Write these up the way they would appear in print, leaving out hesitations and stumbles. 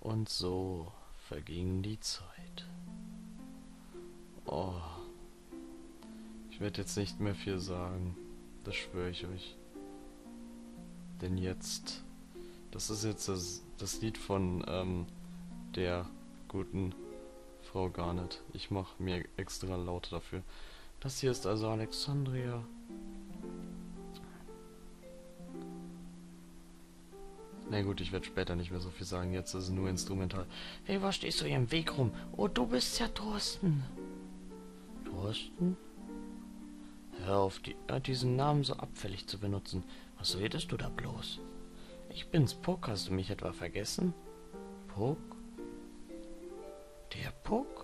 Und so verging die Zeit. Oh, ich werde jetzt nicht mehr viel sagen. Das schwöre ich euch. Denn jetzt, das ist jetzt das Lied von der guten Frau Garnet. Ich mache mir extra laut dafür. Das hier ist also Alexandria. Na gut, ich werde später nicht mehr so viel sagen. Jetzt ist es nur instrumental. Hey, was stehst du hier im Weg rum? Oh, du bist ja Thorsten. Thorsten? Hör auf, diesen Namen so abfällig zu benutzen. Was redest du da bloß? Ich bin's, Puck. Hast du mich etwa vergessen? Puck? Der Puck?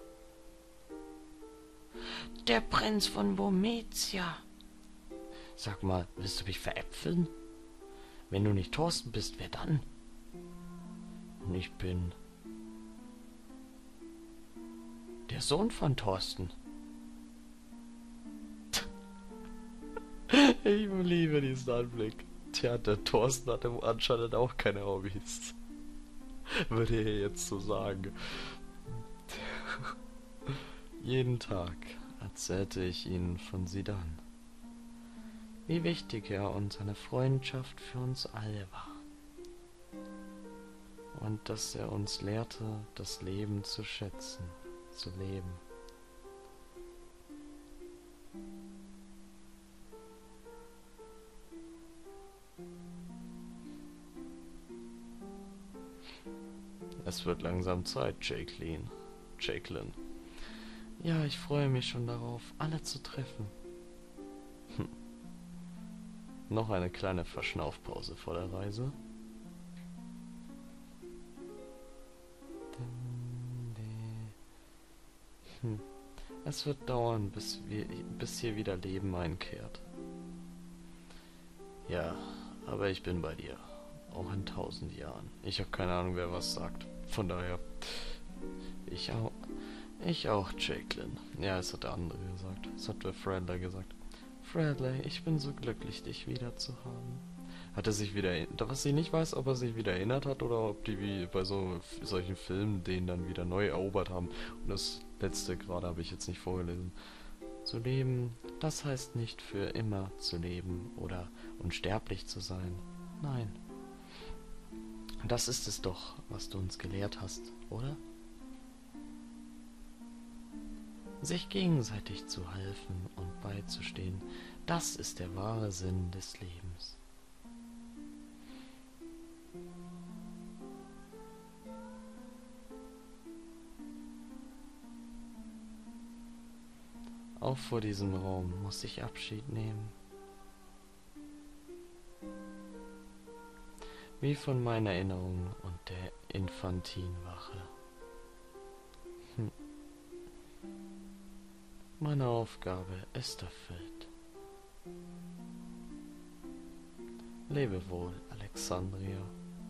Der Prinz von Bometia. Sag mal, willst du mich veräpfeln? Wenn du nicht Thorsten bist, wer dann? Und ich bin der Sohn von Thorsten. Ich liebe diesen Anblick. Tja, der Thorsten hatte anscheinend auch keine Hobbys. Würde er jetzt so sagen. Jeden Tag erzählte ich ihnen von Sidan. Wie wichtig er und seine Freundschaft für uns alle war. Und dass er uns lehrte, das Leben zu schätzen, zu leben. Es wird langsam Zeit, Jacqueline. Ja, ich freue mich schon darauf, alle zu treffen. Noch eine kleine Verschnaufpause vor der Reise. Es wird dauern, bis hier wieder Leben einkehrt. Ja, aber ich bin bei dir. Auch in 1000 Jahren. Ich habe keine Ahnung, wer was sagt. Von daher. Ich auch. Ich auch, Jacqueline. Ja, es hat der andere gesagt. Es hat der Fradley gesagt. Fradley, ich bin so glücklich, dich wieder zu haben. Hat er sich wieder erinnert? Was ich nicht weiß, ob er sich wieder erinnert hat oder ob die wie bei solchen Filmen den dann wieder neu erobert haben. Und das letzte gerade habe ich jetzt nicht vorgelesen. Zu leben, das heißt nicht für immer zu leben oder unsterblich zu sein. Nein. Das ist es doch, was du uns gelehrt hast, oder? Sich gegenseitig zu helfen und beizustehen, das ist der wahre Sinn des Lebens. Auch vor diesem Raum muss ich Abschied nehmen. Wie von meinen Erinnerungen und der Infantinwache. Meine Aufgabe ist erfüllt. Lebe wohl, Alexandria.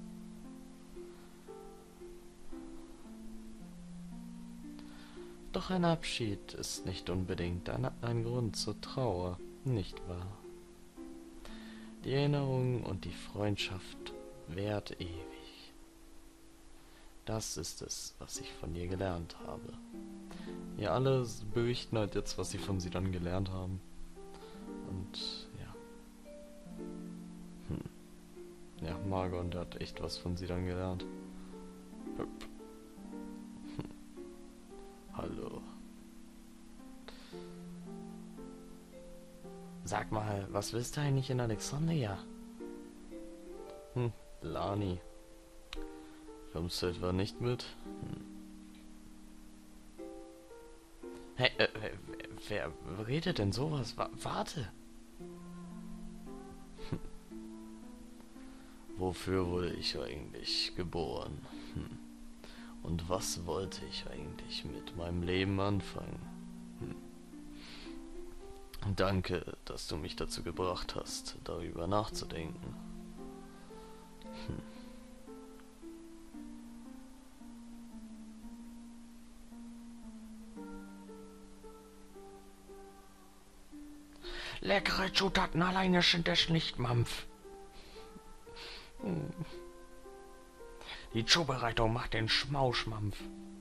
Doch ein Abschied ist nicht unbedingt ein Grund zur Trauer, nicht wahr? Die Erinnerung und die Freundschaft währt ewig. Das ist es, was ich von dir gelernt habe. Ihr alle berichten halt jetzt, was sie von sie dann gelernt haben. Und ja. Ja, Margon, der hat echt was von sie dann gelernt. Hallo. Sag mal, was willst du eigentlich in Alexandria? Lani. Kommst du etwa nicht mit? Hey, wer redet denn sowas? Warte! Wofür wurde ich eigentlich geboren? Und was wollte ich eigentlich mit meinem Leben anfangen? Danke, dass du mich dazu gebracht hast, darüber nachzudenken. Leckere Zutaten alleine sind es nicht, Mampf. Die Zubereitung macht den Schmauschmampf.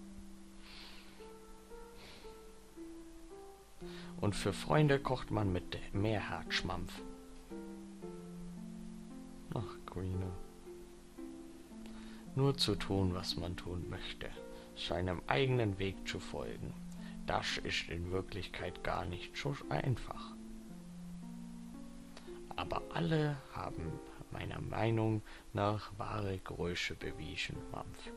Und für Freunde kocht man mit Meerherzschmampf. Ach, Greener. Nur zu tun, was man tun möchte. Seinem eigenen Weg zu folgen. Das ist in Wirklichkeit gar nicht so einfach. Aber alle haben meiner Meinung nach wahre Größe bewiesen, Mampf.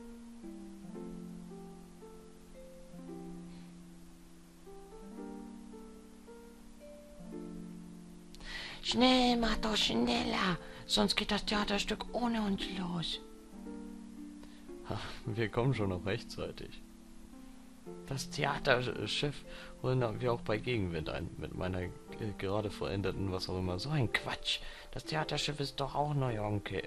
Schnell, mach doch schneller, sonst geht das Theaterstück ohne uns los. Wir kommen schon noch rechtzeitig. Das Theaterschiff holen wir auch bei Gegenwind ein, mit meiner gerade vollendeten, was auch immer. So ein Quatsch. Das Theaterschiff ist doch auch neu, Onkel.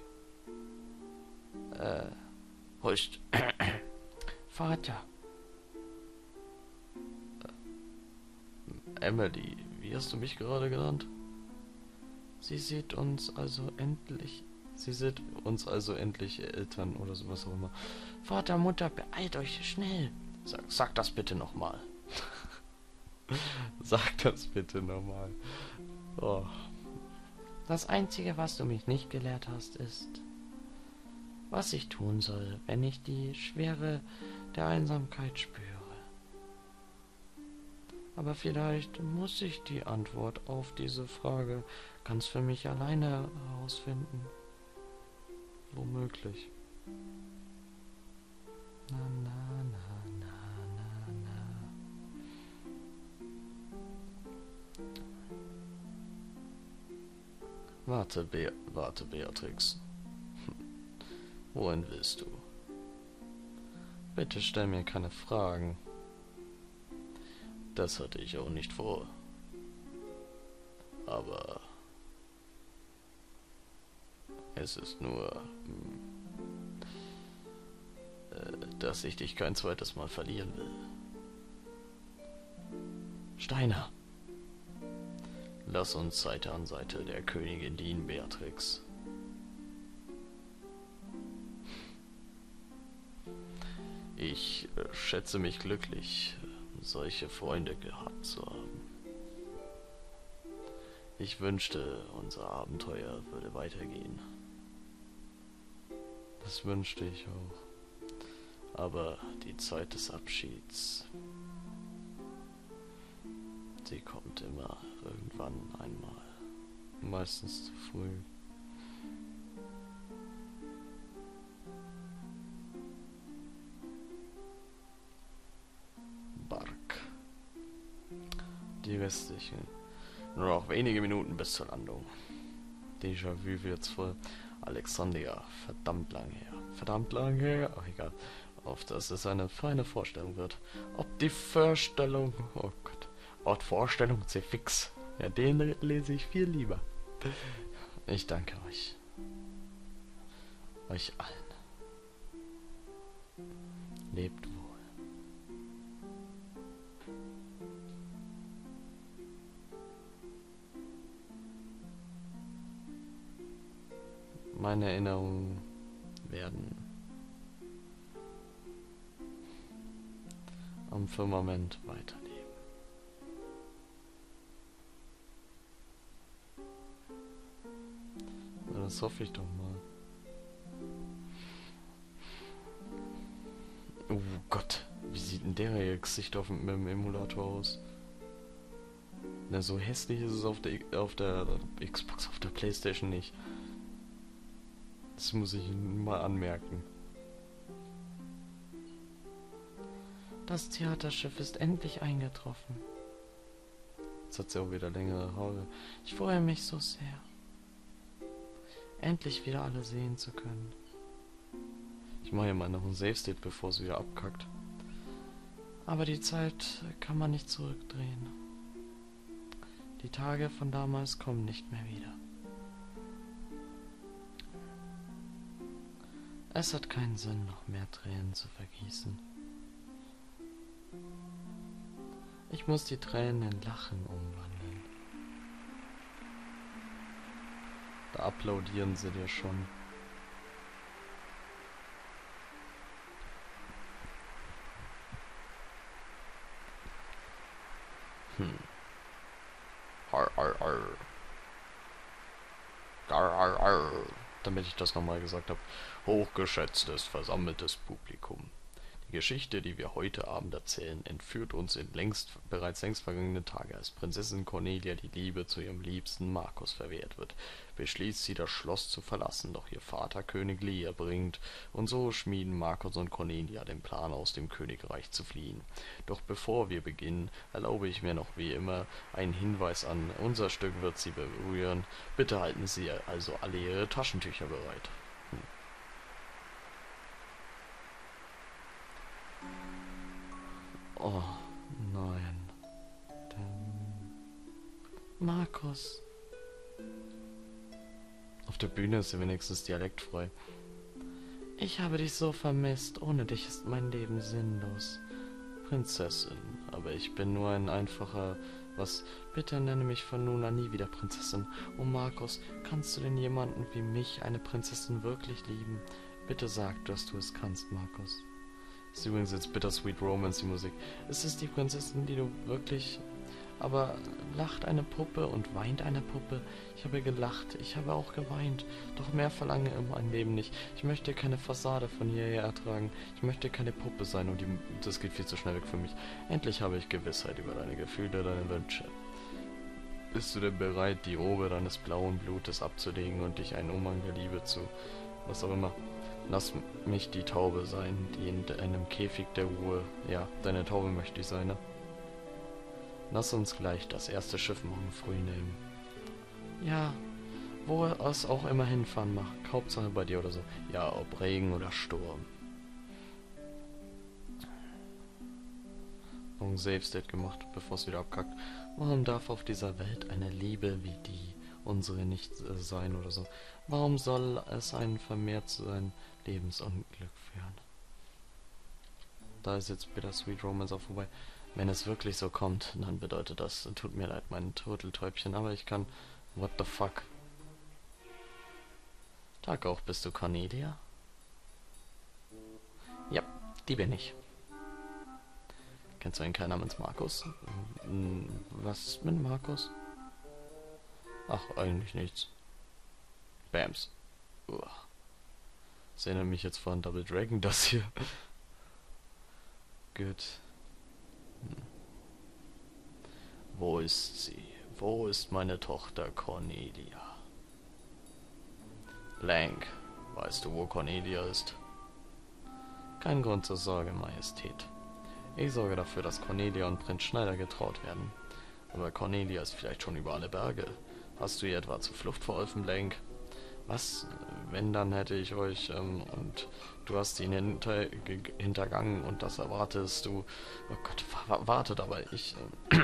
Hust. Vater. Emily, wie hast du mich gerade genannt? Sie sieht uns also endlich Eltern oder sowas auch immer. Vater, Mutter, beeilt euch schnell. Sag das bitte nochmal. Sag das bitte nochmal. Oh. Das Einzige, was du mich nicht gelehrt hast, ist, was ich tun soll, wenn ich die Schwere der Einsamkeit spüre. Aber vielleicht muss ich die Antwort auf diese Frage ganz für mich alleine herausfinden. Womöglich. Na, na, na, na, na, na. Warte, Beatrix. Wohin willst du? Bitte stell mir keine Fragen. Das hatte ich auch nicht vor. Aber es ist nur, dass ich dich kein zweites Mal verlieren will. Steiner, lass uns Seite an Seite der Königin dienen, Beatrix. Ich schätze mich glücklich, solche Freunde gehabt zu haben. Ich wünschte, unser Abenteuer würde weitergehen. Das wünschte ich auch. Aber die Zeit des Abschieds, sie kommt immer irgendwann einmal. Meistens zu früh. Bark. Die restlichen. Nur noch wenige Minuten bis zur Landung. Déjà-vu wird's voll. Alexandria, verdammt lang her. Verdammt lang her? Ach, egal. Auf dass es eine feine Vorstellung wird. Ob die Vorstellung... Oh Gott. Ort Vorstellung C fix. Ja, den lese ich viel lieber. Ich danke euch. Euch allen. Lebt wohl. Meine Erinnerungen werden am Firmament weiterleben. Na, das hoffe ich doch mal. Oh Gott, wie sieht denn der Gesicht mit dem Emulator aus? Na, so hässlich ist es auf der Xbox, auf der PlayStation nicht. Das muss ich mal anmerken. Das Theaterschiff ist endlich eingetroffen. Jetzt hat sie auch wieder längere Haare. Ich freue mich so sehr, endlich wieder alle sehen zu können. Ich mache ja mal noch ein Save-State, bevor sie wieder abkackt. Aber die Zeit kann man nicht zurückdrehen. Die Tage von damals kommen nicht mehr wieder. Es hat keinen Sinn, noch mehr Tränen zu vergießen. Ich muss die Tränen in Lachen umwandeln. Da applaudieren sie dir schon. damit ich das nochmal gesagt habe. Hochgeschätztes, versammeltes Publikum. Die Geschichte, die wir heute Abend erzählen, entführt uns in bereits längst vergangene Tage, als Prinzessin Cornelia die Liebe zu ihrem Liebsten Markus verwehrt wird. Beschließt sie, das Schloss zu verlassen, doch ihr Vater König Lear bringt, und so schmieden Markus und Cornelia den Plan, aus dem Königreich zu fliehen. Doch bevor wir beginnen, erlaube ich mir noch wie immer einen Hinweis an. Unser Stück wird Sie berühren. Bitte halten Sie also alle Ihre Taschentücher bereit. Oh, nein. Markus. Auf der Bühne ist sie wenigstens dialektfrei. Ich habe dich so vermisst. Ohne dich ist mein Leben sinnlos. Prinzessin, aber ich bin nur ein einfacher... Was? Bitte nenne mich von nun an nie wieder Prinzessin. Oh Markus, kannst du denn jemanden wie mich, eine Prinzessin, wirklich lieben? Bitte sag, dass du es kannst, Markus. Ist übrigens jetzt Bittersweet Romance, die Musik. Ist es die Prinzessin, die du wirklich... Aber lacht eine Puppe und weint eine Puppe? Ich habe gelacht, ich habe auch geweint. Doch mehr verlange in meinem Leben nicht. Ich möchte keine Fassade von hierher ertragen. Ich möchte keine Puppe sein und das geht viel zu schnell weg für mich. Endlich habe ich Gewissheit über deine Gefühle, deine Wünsche. Bist du denn bereit, die Robe deines blauen Blutes abzulegen und dich einen Umhang der Liebe zu... was auch immer... Lass mich die Taube sein, die in einem Käfig der Ruhe... Ja, deine Taube möchte ich sein, ne? Lass uns gleich das erste Schiff morgen früh nehmen. Ja, wo es auch immer hinfahren mag. Hauptsache bei dir oder so. Ja, ob Regen oder Sturm. Morgen Safe-State gemacht, bevor es wieder abkackt. Warum darf auf dieser Welt eine Liebe wie die unsere nicht sein oder so? Warum soll es einen vermehrt zu sein Lebensunglück führen? Da ist jetzt Bittersweet Romance auch vorbei. Wenn es wirklich so kommt, dann bedeutet das, tut mir leid, mein Turteltäubchen, aber ich kann... What the fuck? Tag auch, bist du Cornelia? Ja, die bin ich. Kennst du einen Kerl namens Markus? Was ist mit Markus? Ach, eigentlich nichts. Bams. Das erinnert mich jetzt von Double Dragon, das hier. Gut. Wo ist sie? Wo ist meine Tochter Cornelia? Blank, weißt du, wo Cornelia ist? Kein Grund zur Sorge, Majestät. Ich sorge dafür, dass Cornelia und Prinz Schneider getraut werden. Aber Cornelia ist vielleicht schon über alle Berge. Hast du ihr etwa zur Flucht verholfen, Blank? Was? Wenn, dann hätte ich euch, und du hast ihn hintergangen und das erwartest du... Oh Gott, wartet, aber ich...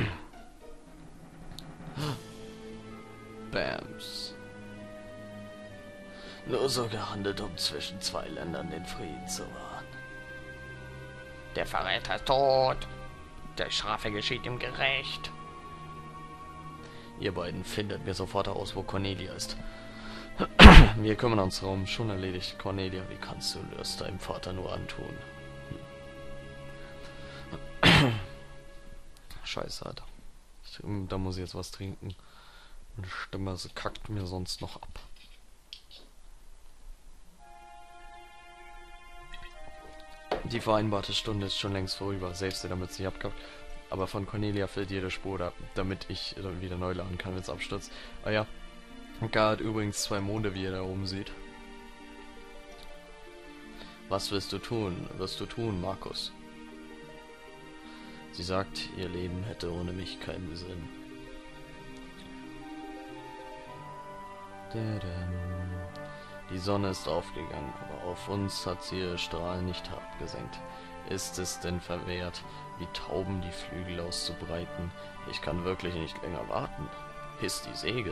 Bams. Nur so gehandelt, um zwischen zwei Ländern den Frieden zu wahren. Der Verräter ist tot. Der Strafe geschieht ihm gerecht. Ihr beiden findet mir sofort heraus, wo Cornelia ist. Wir kümmern uns darum. Schon erledigt. Cornelia, wie kannst du das deinem Vater nur antun? Scheiße, Alter. Da muss ich jetzt was trinken. Meine Stimme kackt mir sonst noch ab. Die vereinbarte Stunde ist schon längst vorüber. Selbst damit sie abkackt. Aber von Cornelia fällt jede Spur ab, damit ich wieder neu laden kann, wenn es abstürzt. Ah ja. Gar hat übrigens 2 Monde, wie ihr da oben seht. Was willst du tun? Wirst du tun, Markus? Sie sagt, ihr Leben hätte ohne mich keinen Sinn. Die Sonne ist aufgegangen, aber auf uns hat sie ihre Strahlen nicht abgesenkt. Ist es denn verwehrt, wie Tauben die Flügel auszubreiten? Ich kann wirklich nicht länger warten. Hiss die Segel.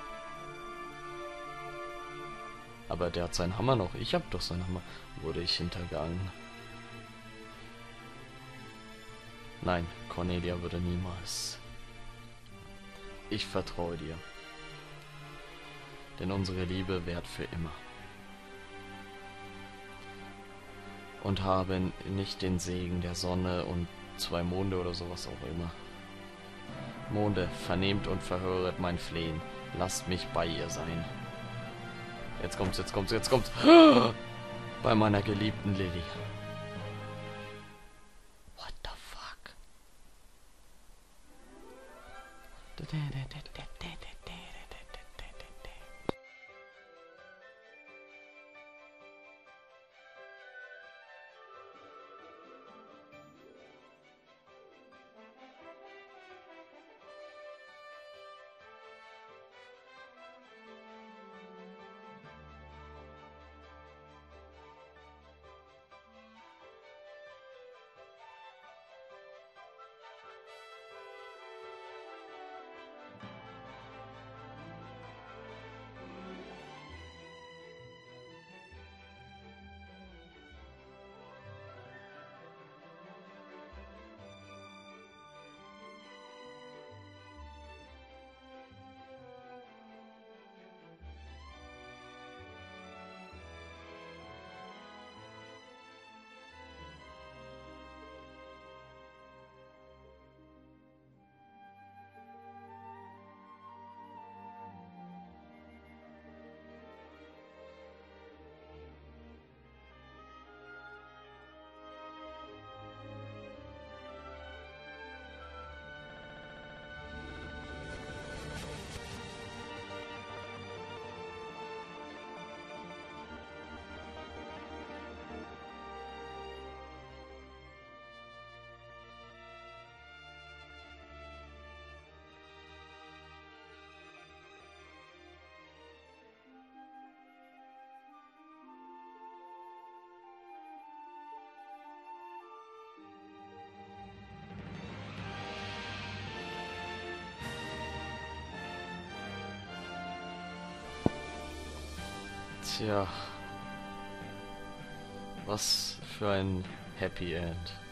Aber der hat seinen Hammer noch. Ich hab doch seinen Hammer. Wurde ich hintergangen. Nein, Cornelia würde niemals. Ich vertraue dir. Denn unsere Liebe währt für immer. Und habe nicht den Segen der Sonne und 2 Monde oder sowas auch immer. Monde, vernehmt und verhöret mein Flehen. Lasst mich bei ihr sein. Jetzt kommt's, jetzt kommt's, jetzt kommt's. Bei meiner geliebten Lilly. What the fuck? Tja, was für ein Happy End.